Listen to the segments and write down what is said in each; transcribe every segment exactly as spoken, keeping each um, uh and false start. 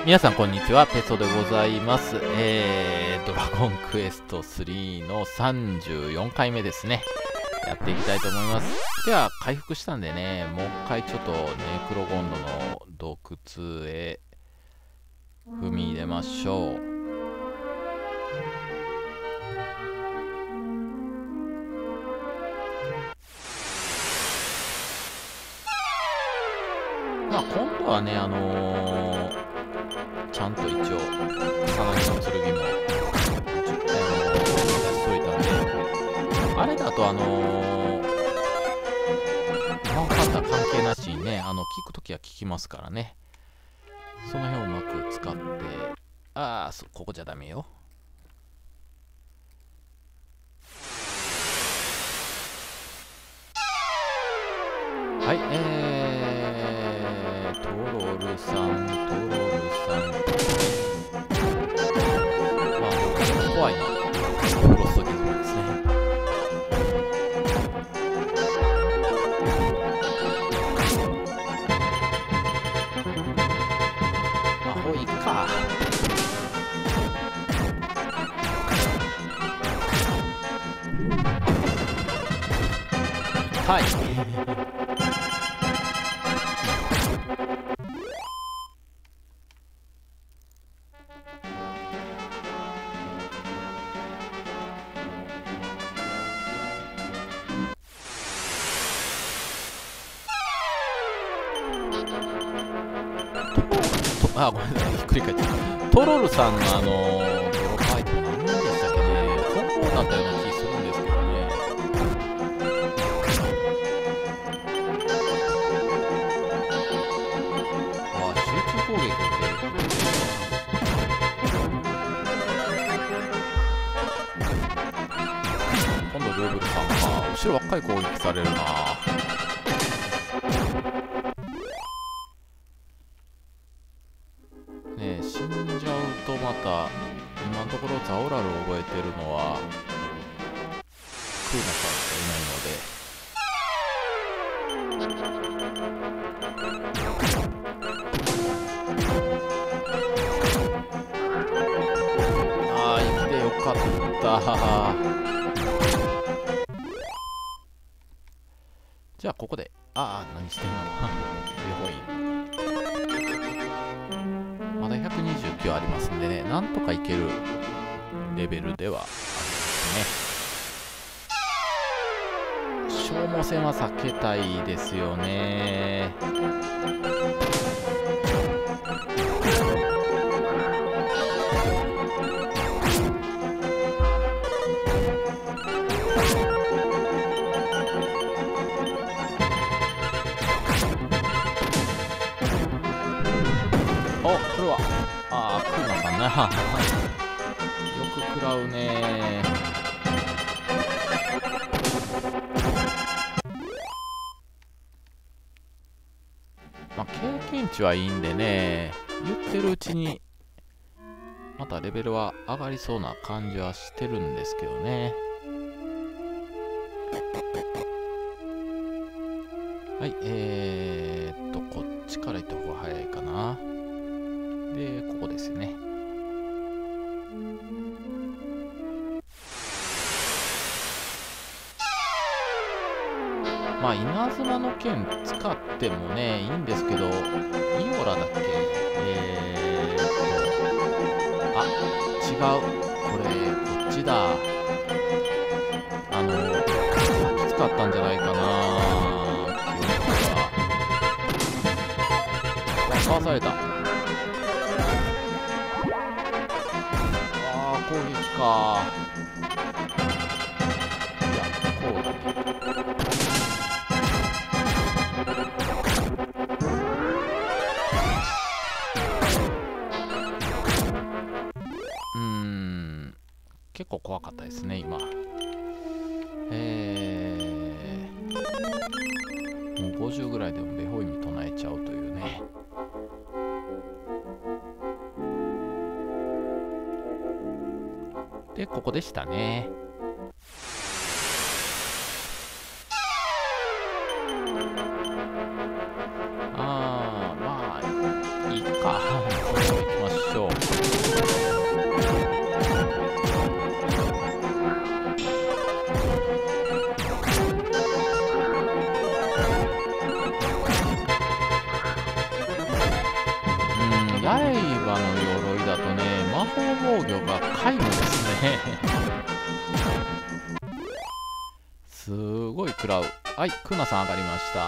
皆さんこんにちは、ペソでございます。えー、ドラゴンクエストスリーのさんじゅうよんかいめですね。やっていきたいと思います。では、回復したんでね、もう一回ちょっとネクロゴンドの洞窟へ踏み入れましょう。まあ今度はね、あのー、ちゃんと一応、さなぎの剣も、あのー、しといたんで、あれだとあのー、マンハッター関係なしにね、あの、聞くときは聞きますからね。その辺をうまく使って、ああ、ここじゃダメよ。はい、えー、トロルさん、トロルさん。まあ、怖いな。クロストギズムですね。アホイか。はい。あ、ごめんなさい、ひっくり返っちゃった。トロルさんのあのー、ドロップアイテム何でしたっけね。本当だったような気するんですけどね。あ、集中攻撃って今度ルーブルさんか。後ろばっかり攻撃されるな。ねえ、死んじゃうとまた今のところザオラルを覚えてるのはクーナさんしかいないので、ああ生きてよかった。じゃあここで、ああ何してんのまだひゃくにじゅうきゅうありますんでね、なんとかいけるレベルではありますね。消耗戦は避けたいですよね。お、これはああクーナさんなよく食らうね。まあ経験値はいいんでね、言ってるうちにまたレベルは上がりそうな感じはしてるんですけどね。はい、えーっとこっちから行った方が早いかな。で、ここですね。まあ、稲妻の剣使ってもね、いいんですけど、イオラだっけえーっと、あ、違う。これ、こっちだ。あの、きつかったんじゃないかな。記憶が。あ、かわされた。攻撃か。いや、こうだね。うーん、結構怖かったですね、今。えー、もうごじゅうぐらいでもベホイミ唱えちゃうというね。で、ここでしたね。あー、まあ、いいか。 刃の鎧だとね、魔法防御が皆無ですね。すごい食らう。はい、クナさん上がりました。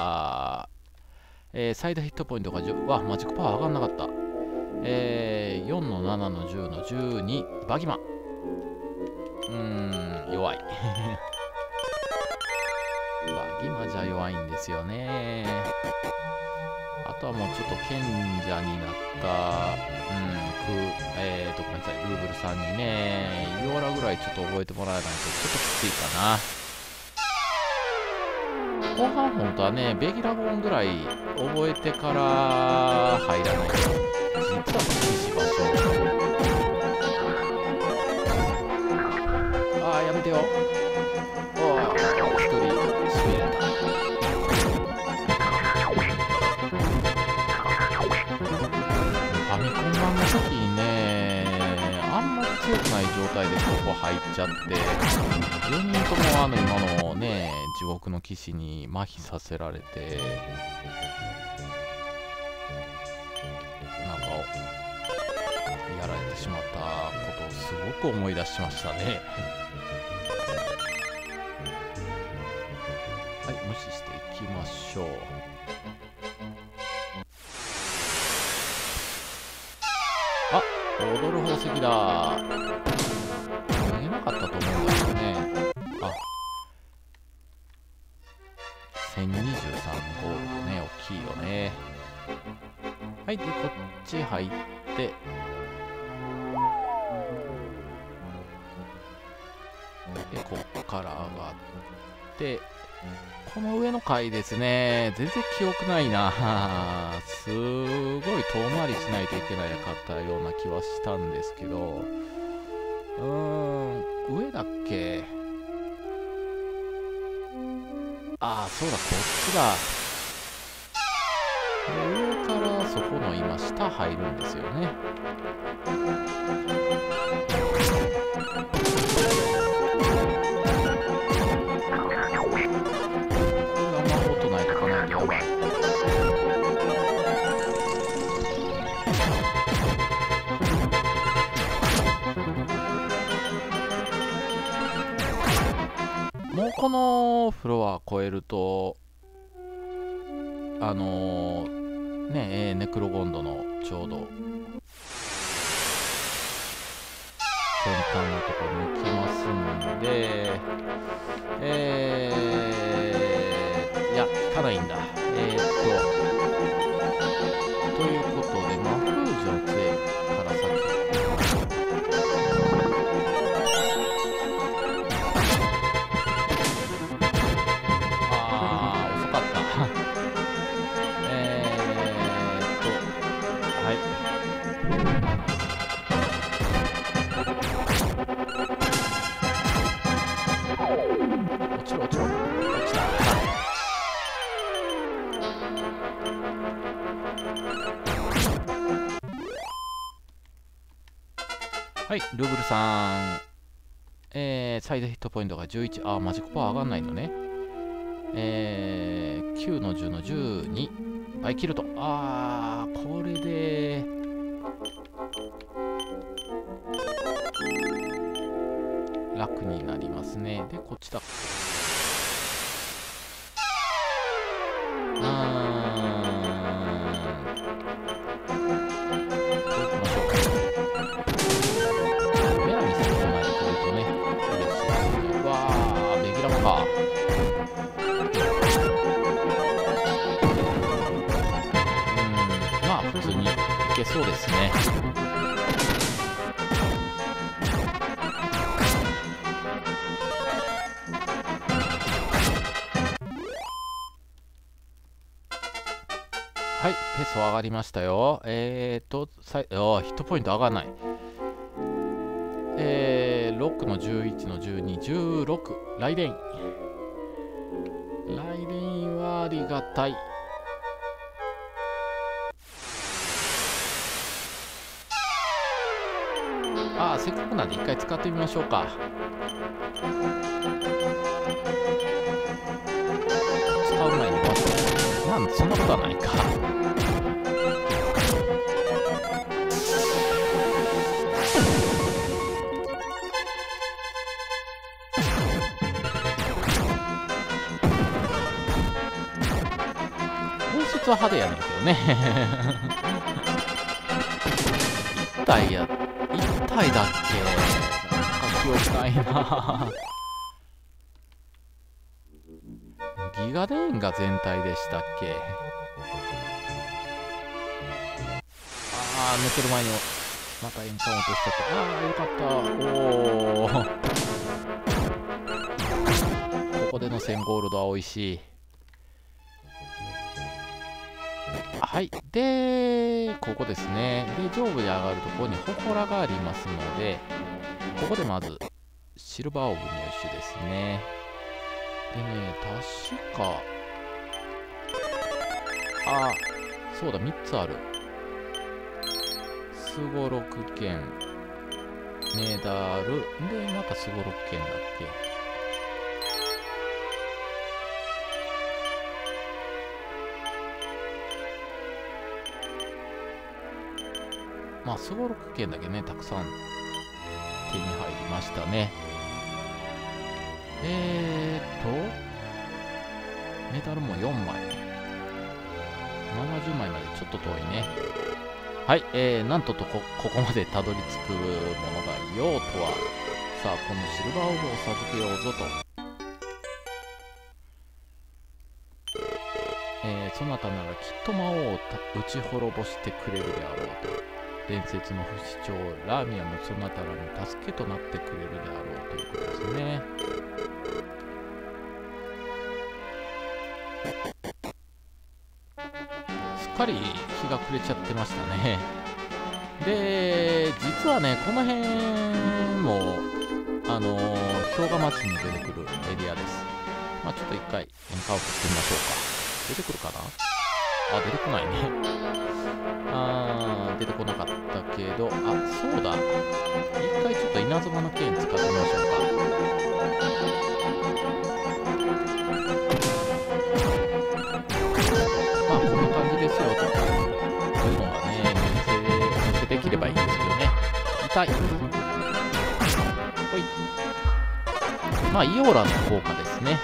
えー、最大ヒットポイントがじゅう。わ、マジックパワー上がんなかった。えー、よんのななのじゅうのじゅうに。バギマン。うーん、弱い。バギマじゃ弱いんですよね。あとはもうちょっと賢者になった、うん、く、えーと、ごめんなさい、ルーブルさんにね、イオラぐらいちょっと覚えてもらえないとちょっときついかな。後半本当はね、ベギラゴンぐらい覚えてから入らないと、実は厳しい場所。ああ、やめてよ。ああ、一人、しびれた。ファミコン版の時にね、あんまり強くない状態でここ入っちゃって、よにんともあの今のね、地獄の騎士に麻痺させられて、なんか、やられてしまったことをすごく思い出しましたね。はい、無視していきましょう。あ、踊る宝石だ。投げなかったと思うんだけどね。あ、せんにじゅうさんゴールドね、大きいよね。はい、で、こっち入って、で、こっから上がって、この上の階ですね、全然記憶ないな。すごい遠回りしないといけなかったような気はしたんですけど、うーん、上だっけ？ああ、そうだ、こっちだ。上からそこの今、下入るんですよね。もうこのフロア越えると、あのー、ねえ、ネクロゴンドのちょうど先端のところに来ますんで、えー、いや、引かないんだ。えー、っと、ということで、魔封じの杖から先。はい、ルーブルさん。えー、最大ヒットポイントがじゅういち。あー、マジックパワー上がんないのね。えー、きゅうのじゅうのじゅうに。はい、キルト。あー、これで、楽になりますね。で、こっちだ。あー。そうですね。はい、ペソ上がりましたよ。えーと、さいあヒットポイント上がらない。えー、ろくのじゅういちのじゅうに、じゅうろく。ライデイン。ライデインはありがたい。ああ、せっかくなんで一回使ってみましょうか。使う前にまず、まあ、そんなことはないか。 は派手やねんけどね。一体や、一体だっけ？なんか記憶ないな。ギガレーンが全体でしたっけ？あー、抜ける前にまたエンカウントしちゃった。あー、よかった。おー。ここでのせんゴールドは美味しい。はい。で、ここですね。で、上部で上がるところに祠がありますので、ここでまず、シルバーオーブ入手ですね。でね、確か、あ、そうだ、みっつある。スゴロク剣、メダル、で、またスゴロク剣だっけ。まあ、スゴロク剣だけね、たくさん手に入りましたね。えーっと、メダルもよんまい。ななじゅうまいまでちょっと遠いね。はい、えー、なんととこ、ここまでたどり着くものがようとは。さあ、このシルバーオーブを授けようぞと。えー、そなたならきっと魔王を打ち滅ぼしてくれるであろうと。伝説の不死鳥ラーミアもそなたらの助けとなってくれるであろうということですね。すっかり日が暮れちゃってましたね。で、実はね、この辺もあのー、氷河町に出てくるエリアです。まあちょっと一回エンカウントしてみましょうか。出てくるかなあ、出てこないね。あー、出てこなかったけど、あ、そうだ。一回ちょっと稲妻の剣使ってみましょうか。まあ、こんな感じですよと。そういうのがね、お見せ、お見せできればいいんですけどね。痛い。ほい。まあ、イオーラの効果ですね。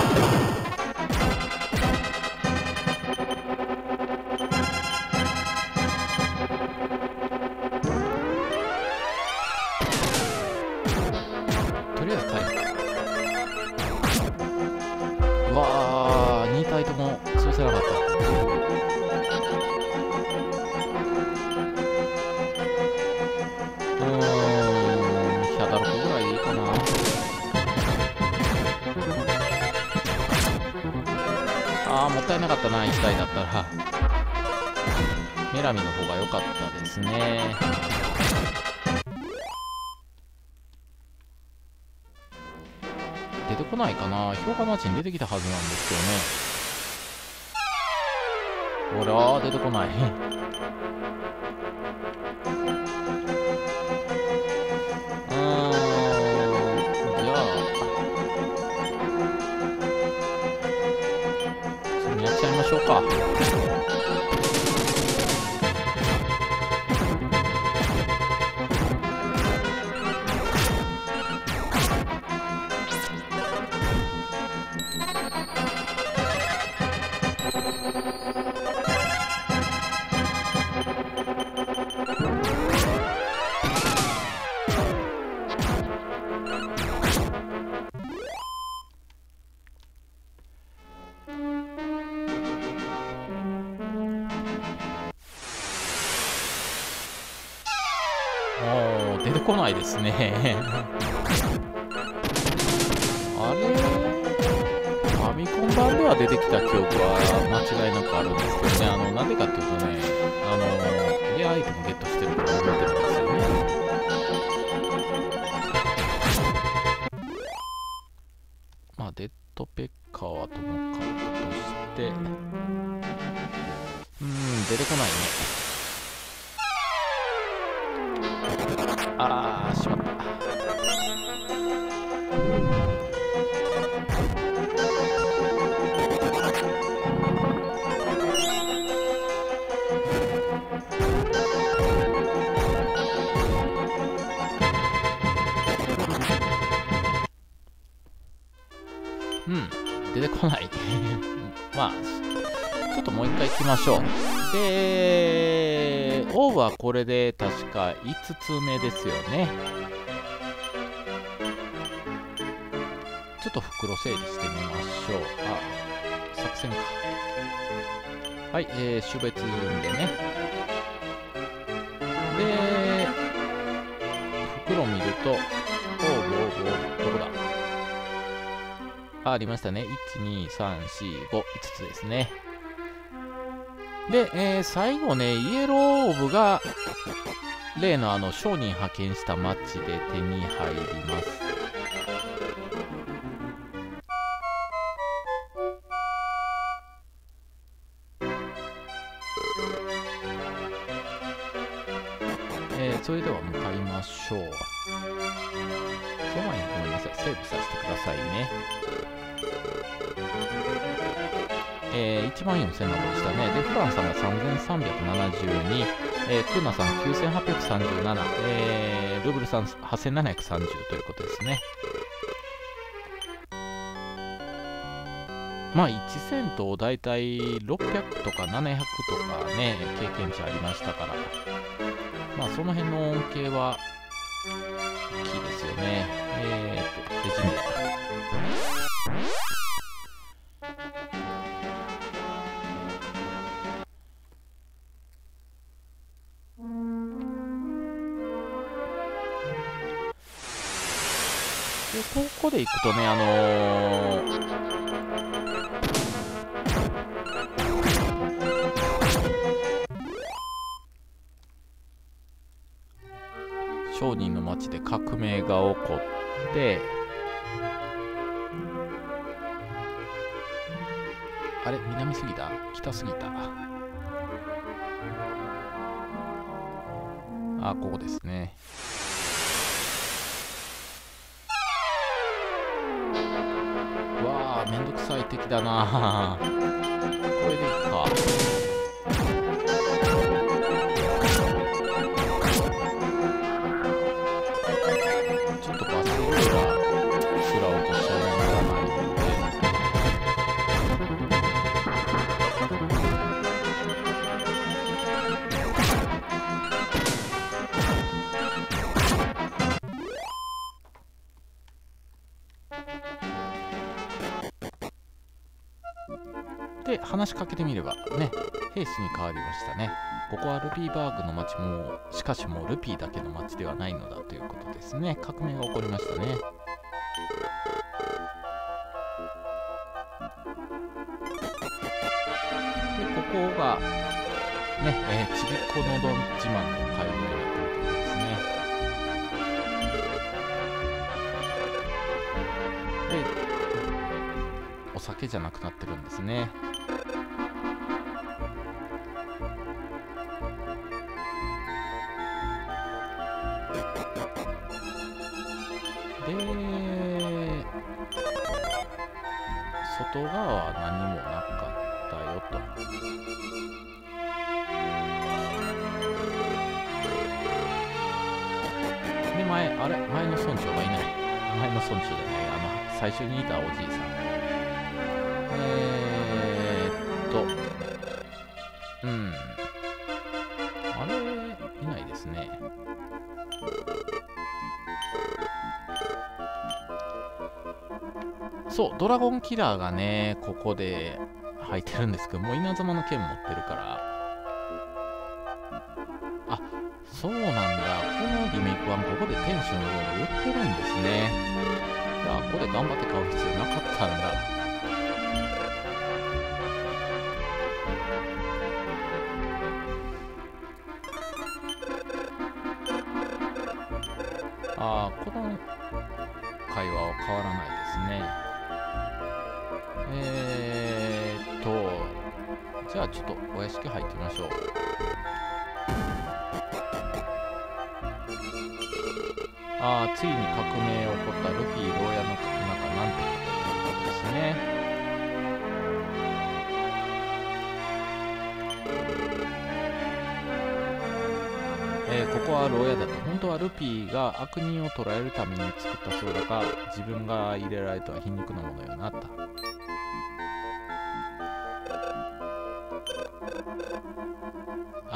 もったいなかったな、いち体だったら。メラミの方が良かったですね。出てこないかな。氷河町に出てきたはずなんですけどね。ほら、出てこない。うーん、じゃあやっちゃいましょうか。出てこないですね。あれ、ファミコン版では出てきた記憶は間違いなくあるんですけどね。あの、なんでかっていうとね、あの、レアアイテムゲットしてるから覚えてるんですよね。まあ、デッドペッカーはともかくとして、うーん、出てこないね。あー、しまった。うん、出てこない。まあ、ちょっちょっともう一回行きましょう。で、王はこれで確かいつつめですよね。ちょっと袋整理してみましょう。あ、作戦か。はい、えー、種別でね。で、袋見ると、おうおうおう、どこだ。あ、ありましたね。いち、に、さん、よん、ご、いつつですね。で、えー、最後ね、イエローオーブが、例のあの、商人派遣したマッチで手に入ります。えー、それでは向かいましょう。その前にごめんなさい、セーブさせてくださいね。えー、いちまんよんせんの方でしたね。で、フランさんがさんぜんさんびゃくななじゅうに、えー、クーナさんきゅうせんはっぴゃくさんじゅうなな、えー、ルーブルさんはっせんななひゃくさんじゅうということですね。まあ、いちセントをだいたいろっぴゃくとかななひゃくとかね、経験値ありましたから、まあ、その辺の恩恵は大きいですよね。えーと、レジメーで、ここで行くとね、あのー、商人の町で革命が起こって、あれ、南すぎた？北すぎた？あ、ここですね。うわー、めんどくさい敵だな。これでいいか。ちょっとバスローラー食らおうとしてもならないので。で、話しかけてみればね、兵士に変わりましたね。ここはルピーバーグの町も、しかしもうルピーだけの町ではないのだということですね。革命が起こりましたね。で、ここが、ね、えー、ちびっこのどん自慢の会場になっているところですね。で、お酒じゃなくなってるんですね。で、外側は何もなかったよと。で、前、あれ前の村長がいない。前の村長じゃない。あの、最初にいたおじいさん。えーっと、うん。あれ、いないですね。そう、ドラゴンキラーがね、ここで入ってるんですけど、もう稲妻の剣持ってるから。あ、そうなんだ。このリメイク版、ここで天使のロール売ってるんですね。じゃあ、ここで頑張って買う必要なかったんだ。ああ、この会話は変わらないですね。えーっと、じゃあちょっとお屋敷入ってみましょう。ああ、ついに革命起こったルフィ牢屋の中なんてこということですね。えー、ここは牢屋だと。本当はルフィが悪人を捕らえるために作ったそうだが、自分が入れられたは皮肉なものよなった。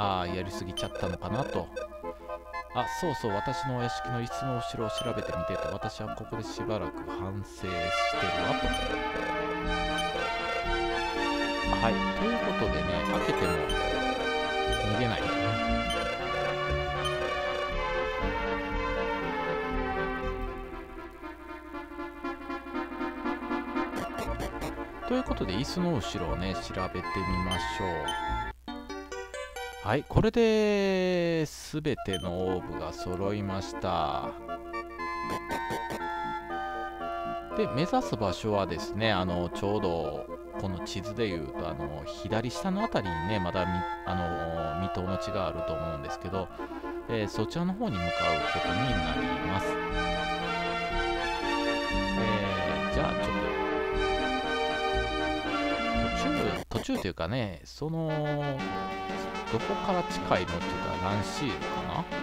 ああ、やりすぎちゃったのかなと。あ、そうそう、私のお屋敷の椅子の後ろを調べてみてと、私はここでしばらく反省してるわと。はい、ということでね、開けても逃げない。ということで、椅子の後ろをね、調べてみましょう。はい、これで全てのオーブが揃いました。で、目指す場所はですね、あのちょうどこの地図でいうと、あの左下のあたりにね、まだみあの未踏の地があると思うんですけど、えー、そちらの方に向かうことになります。えー、じゃあちょっと途中途中というかね、そのどこから近いのっていうか、ランシールか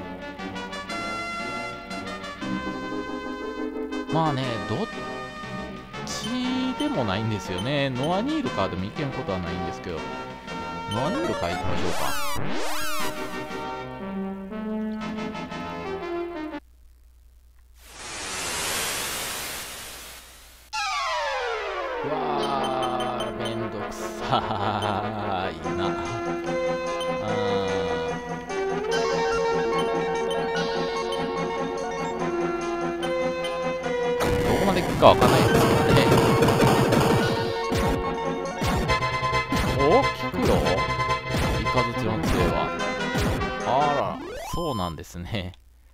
な。まあね、どっちでもないんですよね。ノアニールからでも行けんことはないんですけど、ノアニールから行きましょうか。うわー、めんどくさーいな。どこまで行くかわかんないですけどね。お、効くよ、イカズチの杖は。あら、そうなんですね。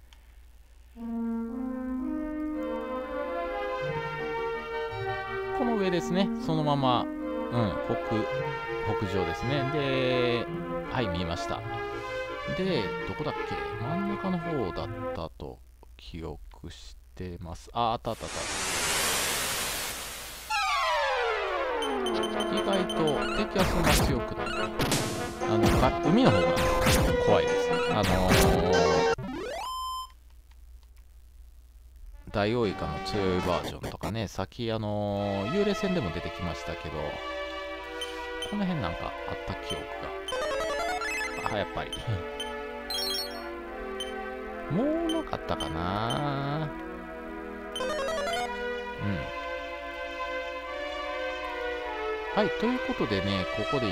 この上ですね、そのまま、うん、北、北上ですね。で、はい、見えました。で、どこだっけ、真ん中の方だったと記憶してます。あ、あったあったあった。意外と敵はそんな強くない。あのが海の方が怖いです。あのー、ダイオウイカの強いバージョンとかね、さっきあのー、幽霊戦でも出てきましたけど、この辺なんかあった記憶が。あ、やっぱりもうなかったかな。うん。はい、ということでね、ここで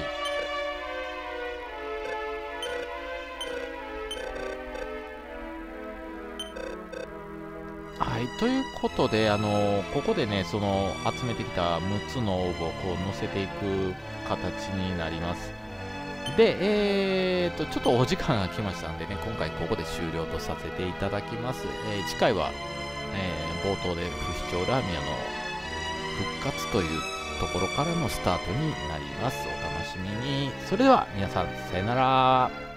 はい、ということで、あのここでね、その集めてきたむつの応募をこう載せていく形になります。で、えーと、ちょっとお時間が来ましたんでね、今回ここで終了とさせていただきます。えー、次回は、えー、冒頭で不死鳥ラーメンの復活というところからのスタートになります。お楽しみに。それでは皆さん、さよなら。